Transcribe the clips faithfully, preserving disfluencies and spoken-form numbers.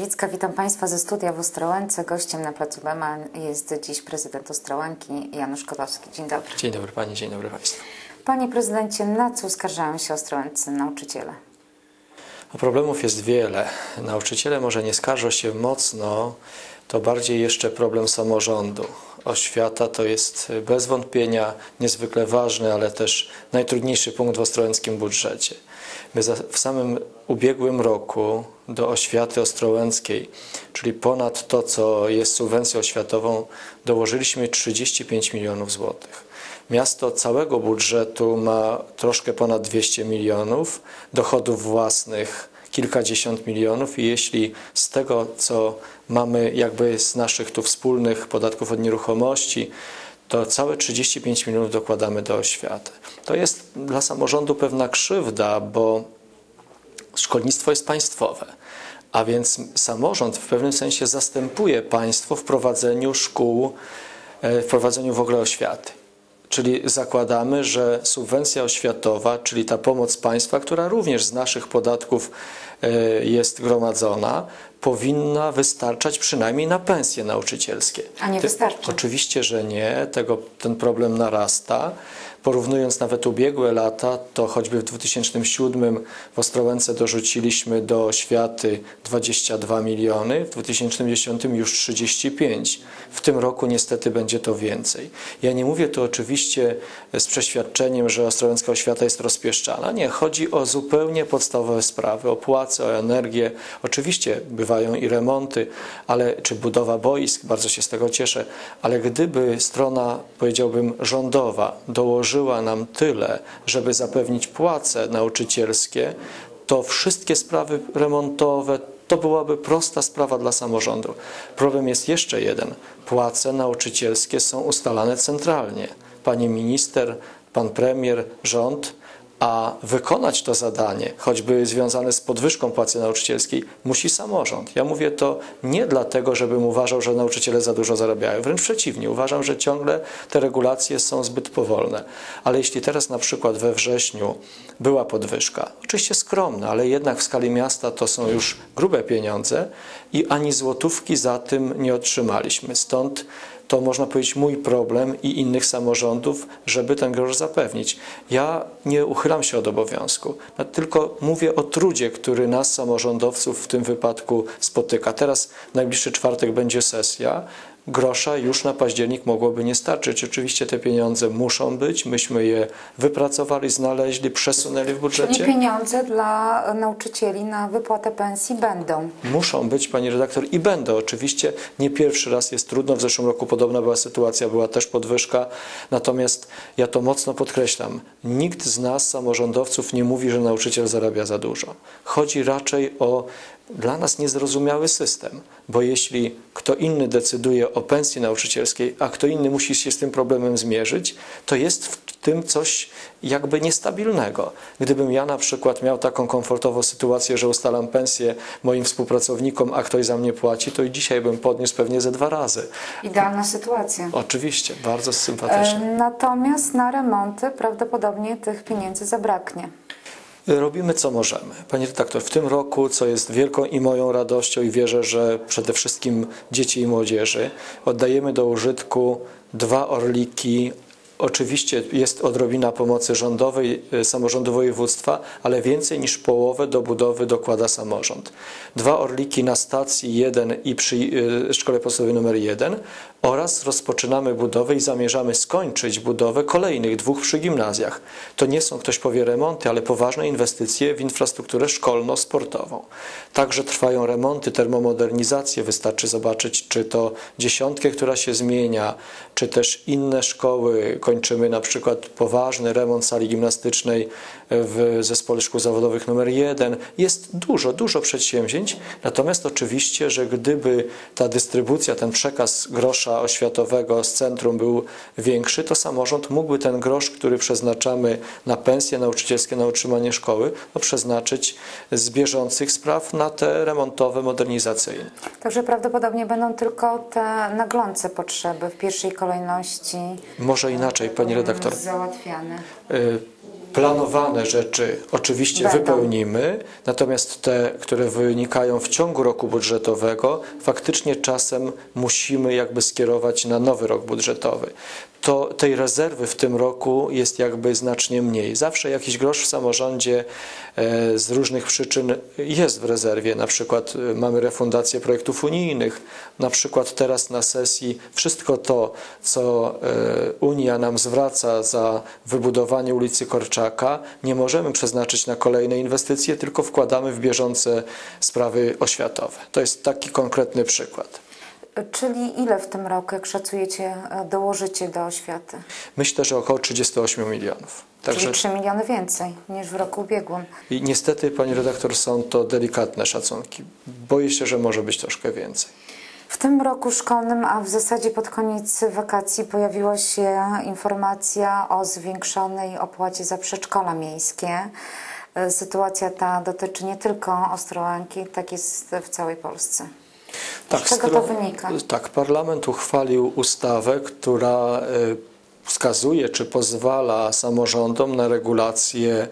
Nowicka, witam Państwa ze studia w Ostrołęce. Gościem na placu Bema jest dziś prezydent Ostrołęki Janusz Kotowski. Dzień dobry. Dzień dobry Pani, dzień dobry Państwu. Panie prezydencie, na co skarżają się ostrołęccy nauczyciele? No, problemów jest wiele. Nauczyciele może nie skarżą się mocno, to bardziej jeszcze problem samorządu. Oświata to jest bez wątpienia niezwykle ważny, ale też najtrudniejszy punkt w ostrołęckim budżecie. My za, w samym ubiegłym roku do oświaty ostrołęckiej, czyli ponad to, co jest subwencją oświatową, dołożyliśmy trzydzieści pięć milionów złotych. Miasto całego budżetu ma troszkę ponad dwieście milionów, dochodów własnych kilkadziesiąt milionów i jeśli z tego, co mamy jakby z naszych tu wspólnych podatków od nieruchomości, to całe trzydzieści pięć milionów dokładamy do oświaty. To jest dla samorządu pewna krzywda, bo szkolnictwo jest państwowe, a więc samorząd w pewnym sensie zastępuje państwo w prowadzeniu szkół, w prowadzeniu w ogóle oświaty. Czyli zakładamy, że subwencja oświatowa, czyli ta pomoc państwa, która również z naszych podatków jest gromadzona, powinna wystarczać przynajmniej na pensje nauczycielskie. A nie wystarczy? Oczywiście, że nie. Tego, ten problem narasta. Porównując nawet ubiegłe lata, to choćby w dwa tysiące siódmym w Ostrołęce dorzuciliśmy do oświaty dwadzieścia dwa miliony, w dwa tysiące dziesiątym już trzydzieści pięć. W tym roku niestety będzie to więcej. Ja nie mówię tu oczywiście z przeświadczeniem, że ostrołęcka oświata jest rozpieszczana. Nie, chodzi o zupełnie podstawowe sprawy, o płace, o energię. Oczywiście bywają i remonty, ale czy budowa boisk, bardzo się z tego cieszę, ale gdyby strona, powiedziałbym, rządowa dołożyła nam tyle, żeby zapewnić płace nauczycielskie, to wszystkie sprawy remontowe to byłaby prosta sprawa dla samorządu. Problem jest jeszcze jeden. Płace nauczycielskie są ustalane centralnie. Pani minister, pan premier, rząd, a wykonać to zadanie, choćby związane z podwyżką płacy nauczycielskiej, musi samorząd. Ja mówię to nie dlatego, żebym uważał, że nauczyciele za dużo zarabiają. Wręcz przeciwnie, uważam, że ciągle te regulacje są zbyt powolne. Ale jeśli teraz na przykład we wrześniu była podwyżka, oczywiście skromna, ale jednak w skali miasta to są już grube pieniądze i ani złotówki za tym nie otrzymaliśmy. Stąd to można powiedzieć mój problem i innych samorządów, żeby ten grosz zapewnić. Ja nie uchylam się od obowiązku, tylko mówię o trudzie, który nas samorządowców w tym wypadku spotyka. Teraz w najbliższy czwartek będzie sesja. Grosza już na październik mogłoby nie starczyć. Oczywiście te pieniądze muszą być, myśmy je wypracowali, znaleźli, przesunęli w budżecie. Czyli pieniądze dla nauczycieli na wypłatę pensji będą? Muszą być, pani redaktor, i będą. Oczywiście nie pierwszy raz jest trudno. W zeszłym roku podobna była sytuacja, była też podwyżka. Natomiast ja to mocno podkreślam. Nikt z nas, samorządowców, nie mówi, że nauczyciel zarabia za dużo. Chodzi raczej o dla nas niezrozumiały system, bo jeśli kto inny decyduje o pensji nauczycielskiej, a kto inny musi się z tym problemem zmierzyć, to jest w tym coś jakby niestabilnego. Gdybym ja na przykład miał taką komfortową sytuację, że ustalam pensję moim współpracownikom, a ktoś za mnie płaci, to i dzisiaj bym podniósł pewnie ze dwa razy. Idealna sytuacja. Oczywiście, bardzo sympatycznie. Natomiast na remonty prawdopodobnie tych pieniędzy zabraknie. Robimy co możemy. Panie redaktor, w tym roku, co jest wielką i moją radością i wierzę, że przede wszystkim dzieci i młodzieży, oddajemy do użytku dwa orliki. Oczywiście jest odrobina pomocy rządowej, samorządu województwa, ale więcej niż połowę do budowy dokłada samorząd. Dwa orliki na stacji jeden i przy szkole podstawowej numer jeden oraz rozpoczynamy budowę i zamierzamy skończyć budowę kolejnych dwóch przy gimnazjach. To nie są, ktoś powie, remonty, ale poważne inwestycje w infrastrukturę szkolno-sportową. Także trwają remonty, termomodernizacje. Wystarczy zobaczyć, czy to dziesiątkę, która się zmienia, czy też inne szkoły. Kończymy na przykład poważny remont sali gimnastycznej w Zespole Szkół Zawodowych numer jeden. Jest dużo, dużo przedsięwzięć. Natomiast oczywiście, że gdyby ta dystrybucja, ten przekaz grosza oświatowego z centrum był większy, to samorząd mógłby ten grosz, który przeznaczamy na pensje nauczycielskie, na utrzymanie szkoły, no przeznaczyć z bieżących spraw na te remontowe, modernizacyjne. Także prawdopodobnie będą tylko te naglące potrzeby w pierwszej kolejności. Może inaczej, pani redaktor. Załatwiane. planowane rzeczy oczywiście Będą. wypełnimy, natomiast te, które wynikają w ciągu roku budżetowego, faktycznie czasem musimy jakby skierować na nowy rok budżetowy. To tej rezerwy w tym roku jest jakby znacznie mniej. Zawsze jakiś grosz w samorządzie e, z różnych przyczyn jest w rezerwie. Na przykład e, mamy refundację projektów unijnych. Na przykład teraz na sesji wszystko to, co e, Unia nam zwraca za wybudowanie ulicy Korczaka, nie możemy przeznaczyć na kolejne inwestycje, tylko wkładamy w bieżące sprawy oświatowe. To jest taki konkretny przykład. Czyli ile w tym roku, jak szacujecie, dołożycie do oświaty? Myślę, że około trzydzieści osiem milionów. Także... Czyli trzy miliony więcej niż w roku ubiegłym. I niestety, pani redaktor, są to delikatne szacunki. Boję się, że może być troszkę więcej. W tym roku szkolnym, a w zasadzie pod koniec wakacji, pojawiła się informacja o zwiększonej opłacie za przedszkola miejskie. Sytuacja ta dotyczy nie tylko Ostrołęki, tak jest w całej Polsce. Tak, z czego to wynika? Tak, parlament uchwalił ustawę, która wskazuje czy pozwala samorządom na regulację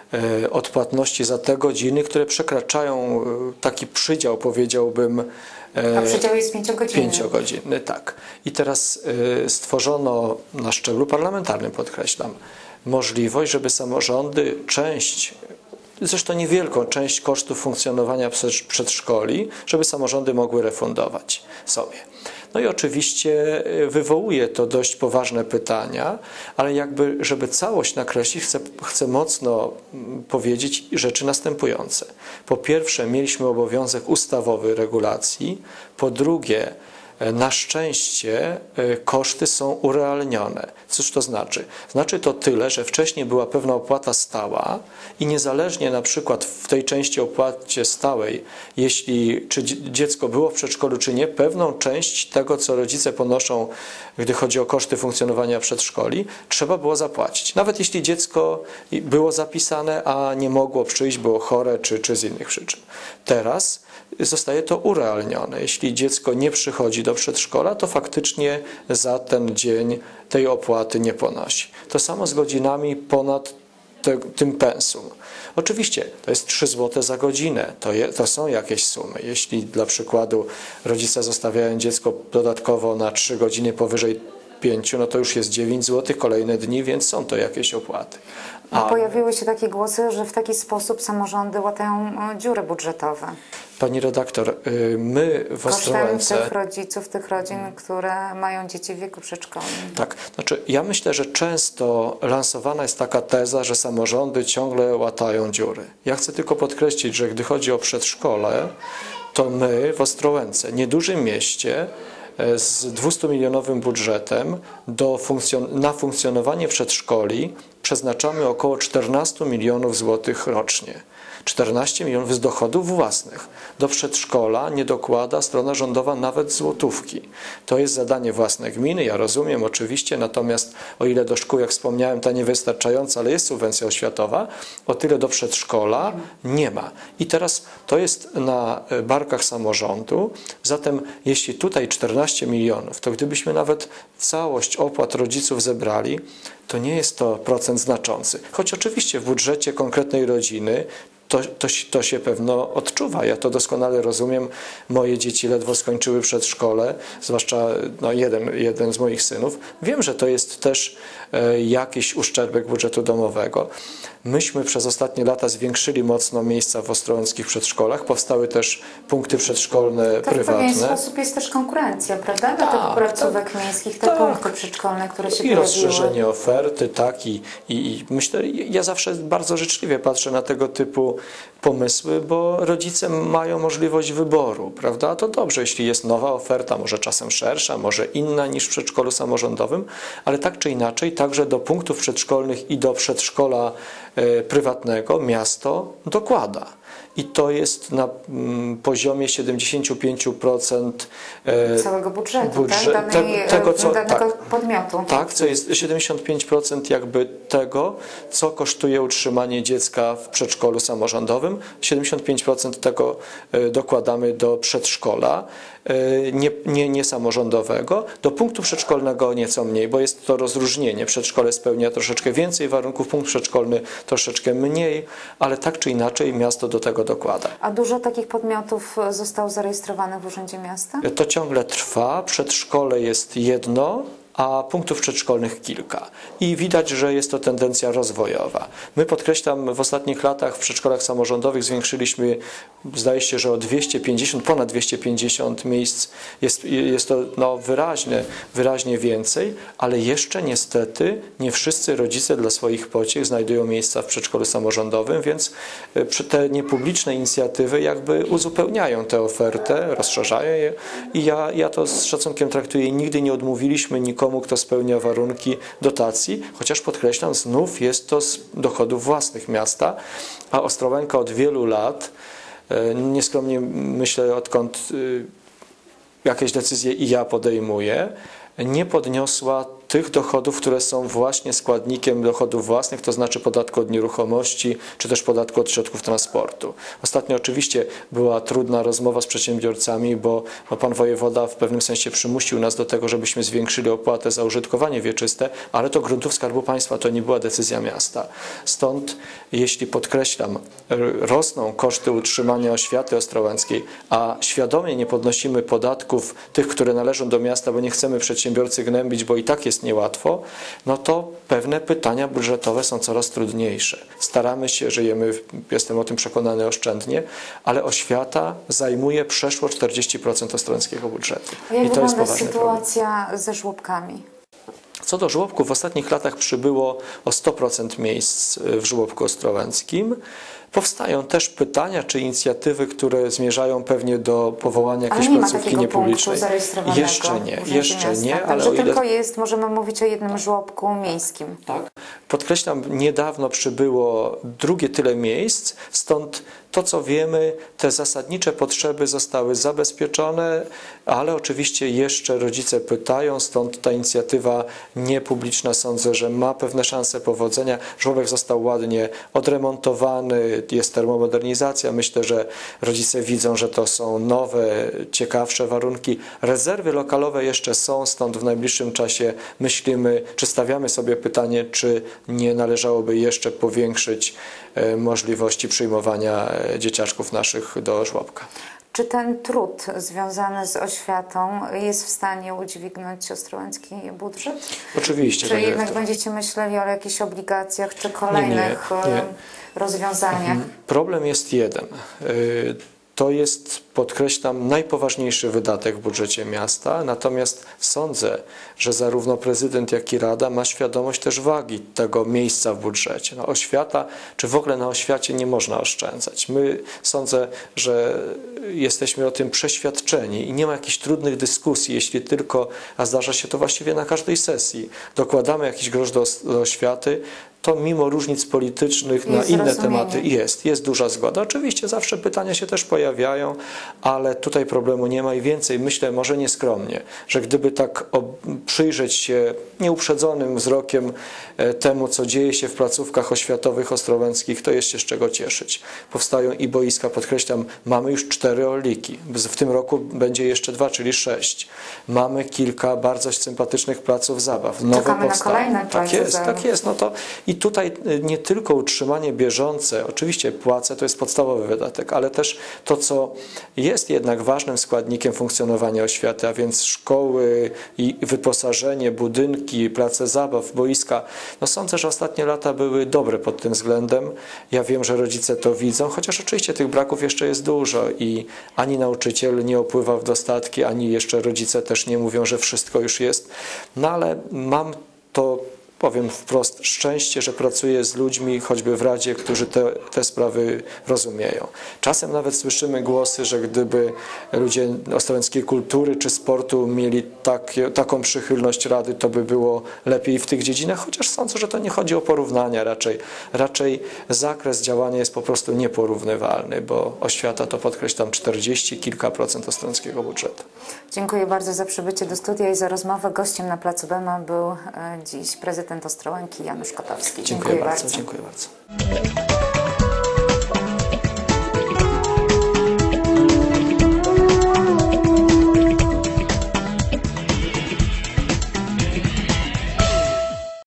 odpłatności za te godziny, które przekraczają taki przydział, powiedziałbym. A przydział jest pięciogodzinny. Pięciogodzinny, tak. I teraz stworzono na szczeblu parlamentarnym, podkreślam, możliwość, żeby samorządy część, zresztą niewielką część kosztów funkcjonowania przedszkoli, żeby samorządy mogły refundować sobie. No i oczywiście wywołuje to dość poważne pytania, ale jakby, żeby całość nakreślić, chcę, chcę mocno powiedzieć rzeczy następujące. Po pierwsze, mieliśmy obowiązek ustawowy regulacji. Po drugie, na szczęście koszty są urealnione. Cóż to znaczy? Znaczy to tyle, że wcześniej była pewna opłata stała i niezależnie na przykład w tej części opłacie stałej, jeśli czy dziecko było w przedszkolu czy nie, pewną część tego, co rodzice ponoszą, gdy chodzi o koszty funkcjonowania przedszkoli, trzeba było zapłacić. Nawet jeśli dziecko było zapisane, a nie mogło przyjść, było chore czy, czy z innych przyczyn. Teraz zostaje to urealnione. Jeśli dziecko nie przychodzi do przedszkola, to faktycznie za ten dzień tej opłaty nie ponosi. To samo z godzinami ponad te, tym pensum. Oczywiście to jest trzy złote za godzinę, to, je, to są jakieś sumy. Jeśli dla przykładu rodzice zostawiają dziecko dodatkowo na trzy godziny powyżej pięciu, no to już jest dziewięć złotych kolejne dni, więc są to jakieś opłaty. A pojawiły się takie głosy, że w taki sposób samorządy łatają dziury budżetowe. Pani redaktor, my w Ostrołęce... Kosztem tych rodziców, tych rodzin, które mają dzieci w wieku przedszkolnym. Tak, znaczy ja myślę, że często lansowana jest taka teza, że samorządy ciągle łatają dziury. Ja chcę tylko podkreślić, że gdy chodzi o przedszkole, to my w Ostrołęce, niedużym mieście, z dwustumilionowym budżetem do funkcjon- na funkcjonowanie przedszkoli przeznaczamy około czternaście milionów złotych rocznie. czternaście milionów z dochodów własnych. Do przedszkola nie dokłada strona rządowa nawet złotówki. To jest zadanie własne gminy, ja rozumiem oczywiście, natomiast o ile do szkół, jak wspomniałem, ta niewystarczająca, ale jest subwencja oświatowa, o tyle do przedszkola nie ma. I teraz to jest na barkach samorządu, zatem jeśli tutaj czternaście milionów, to gdybyśmy nawet całość opłat rodziców zebrali, to nie jest to procent znaczący. Choć oczywiście w budżecie konkretnej rodziny To, to, to się pewno odczuwa. Ja to doskonale rozumiem. Moje dzieci ledwo skończyły przedszkole, zwłaszcza no, jeden, jeden z moich synów. Wiem, że to jest też e, jakiś uszczerbek budżetu domowego. Myśmy przez ostatnie lata zwiększyli mocno miejsca w ostrołęckich przedszkolach. Powstały też punkty przedszkolne to prywatne. W pewien sposób jest też konkurencja, prawda? Dla tych placówek miejskich, te tak. punkty przedszkolne, które się I pojawiły. rozszerzenie oferty, tak. I, i, i myślę, ja zawsze bardzo życzliwie patrzę na tego typu pomysły, bo rodzice mają możliwość wyboru, prawda? To dobrze, jeśli jest nowa oferta, może czasem szersza, może inna niż w przedszkolu samorządowym, ale tak czy inaczej, także do punktów przedszkolnych i do przedszkola e, prywatnego miasto dokłada. I to jest na mm, poziomie siedemdziesiąt pięć procent e, całego budżetu, budżet, tak? Danej, te, tego, co, danego tak, podmiotu. Tak, co jest siedemdziesiąt pięć procent jakby tego, co kosztuje utrzymanie dziecka w przedszkolu samorządowym. siedemdziesiąt pięć procent tego e, dokładamy do przedszkola. nie, nie, nie samorządowego, do punktu przedszkolnego nieco mniej, bo jest to rozróżnienie. Przedszkole spełnia troszeczkę więcej warunków, punkt przedszkolny troszeczkę mniej, ale tak czy inaczej miasto do tego dokłada. A dużo takich podmiotów zostało zarejestrowanych w Urzędzie Miasta? To ciągle trwa. Przedszkole jest jedno, a punktów przedszkolnych kilka. I widać, że jest to tendencja rozwojowa. My, podkreślam, w ostatnich latach w przedszkolach samorządowych zwiększyliśmy, zdaje się, że o dwieście pięćdziesiąt, ponad dwieście pięćdziesiąt miejsc. Jest, jest to no, wyraźnie, wyraźnie więcej, ale jeszcze niestety nie wszyscy rodzice dla swoich pociech znajdują miejsca w przedszkolu samorządowym, więc te niepubliczne inicjatywy jakby uzupełniają tę ofertę, rozszerzają je i ja, ja to z szacunkiem traktuję i nigdy nie odmówiliśmy nikomu, kto spełnia warunki dotacji, chociaż podkreślam, znów jest to z dochodów własnych miasta, a Ostrołęka od wielu lat, nieskromnie myślę, odkąd jakieś decyzje i ja podejmuję, nie podniosła tych dochodów, które są właśnie składnikiem dochodów własnych, to znaczy podatku od nieruchomości, czy też podatku od środków transportu. Ostatnio oczywiście była trudna rozmowa z przedsiębiorcami, bo no, pan wojewoda w pewnym sensie przymusił nas do tego, żebyśmy zwiększyli opłatę za użytkowanie wieczyste, ale to gruntów Skarbu Państwa, to nie była decyzja miasta. Stąd, jeśli podkreślam, rosną koszty utrzymania oświaty ostrołęckiej, a świadomie nie podnosimy podatków tych, które należą do miasta, bo nie chcemy przedsiębiorcy gnębić, bo i tak jest niełatwo, no to pewne pytania budżetowe są coraz trudniejsze. Staramy się, żyjemy, jestem o tym przekonany, oszczędnie, ale oświata zajmuje przeszło czterdzieści procent ostrołęckiego budżetu. Jak I to jest wygląda poważny sytuacja problem. ze żłobkami? Co do żłobków, w ostatnich latach przybyło o sto procent miejsc w żłobku ostrołęckim. Powstają też pytania czy inicjatywy, które zmierzają pewnie do powołania jakiejś ale nie placówki ma niepublicznej. Zarejestrowanego Jeszcze nie, jeszcze miasta. nie, ale Także o ile... tylko jest, możemy mówić o jednym żłobku miejskim. Tak. Podkreślam, niedawno przybyło drugie tyle miejsc, stąd to, co wiemy, te zasadnicze potrzeby zostały zabezpieczone, ale oczywiście jeszcze rodzice pytają, stąd ta inicjatywa niepubliczna, sądzę, że ma pewne szanse powodzenia. Żłobek został ładnie odremontowany, jest termomodernizacja. Myślę, że rodzice widzą, że to są nowe, ciekawsze warunki. Rezerwy lokalowe jeszcze są, stąd w najbliższym czasie myślimy, czy stawiamy sobie pytanie, czy nie należałoby jeszcze powiększyć możliwości przyjmowania dzieciaczków naszych do żłobka. Czy ten trud związany z oświatą jest w stanie udźwignąć ostrołęcki budżet? Oczywiście. Czy jednak to. będziecie myśleli o jakichś obligacjach, czy kolejnych nie, nie, nie. rozwiązaniach? Problem jest jeden. To jest, podkreślam, najpoważniejszy wydatek w budżecie miasta, natomiast sądzę, że zarówno prezydent, jak i Rada ma świadomość też wagi tego miejsca w budżecie. No, oświata, czy w ogóle na oświacie nie można oszczędzać. My sądzę, że jesteśmy o tym przeświadczeni i nie ma jakichś trudnych dyskusji, jeśli tylko, a zdarza się to właściwie na każdej sesji, dokładamy jakiś grosz do, do oświaty, to mimo różnic politycznych na inne tematy jest, jest duża zgoda. Oczywiście zawsze pytania się też pojawiają, ale tutaj problemu nie ma i więcej, myślę, może nieskromnie, że gdyby tak przyjrzeć się nieuprzedzonym wzrokiem temu, co dzieje się w placówkach oświatowych ostrołęckich, to jest się z czego cieszyć. Powstają i boiska, podkreślam, mamy już cztery orliki. W tym roku będzie jeszcze dwa, czyli sześć. Mamy kilka bardzo sympatycznych placów zabaw. Nowe Czekamy powstają. na kolejne Tak jest, zabaw. tak jest. No to I tutaj nie tylko utrzymanie bieżące, oczywiście płace to jest podstawowy wydatek, ale też to, co jest jednak ważnym składnikiem funkcjonowania oświaty, a więc szkoły i wyposażenie, budynki, place zabaw, boiska. No sądzę, że ostatnie lata były dobre pod tym względem. Ja wiem, że rodzice to widzą, chociaż oczywiście tych braków jeszcze jest dużo i ani nauczyciel nie opływa w dostatki, ani jeszcze rodzice też nie mówią, że wszystko już jest. No ale mam to, powiem wprost, szczęście, że pracuję z ludźmi, choćby w Radzie, którzy te, te sprawy rozumieją. Czasem nawet słyszymy głosy, że gdyby ludzie ostrołęckiej kultury czy sportu mieli takie, taką przychylność Rady, to by było lepiej w tych dziedzinach, chociaż sądzę, że to nie chodzi o porównania raczej. Raczej zakres działania jest po prostu nieporównywalny, bo oświata to, podkreślam, czterdzieści kilka procent ostrołęckiego budżetu. Dziękuję bardzo za przybycie do studia i za rozmowę. Gościem na placu Bema był dziś prezydent Ostrołęki Janusz Kotowski. Dziękuję, Dziękuję bardzo. bardzo. Dziękuję bardzo.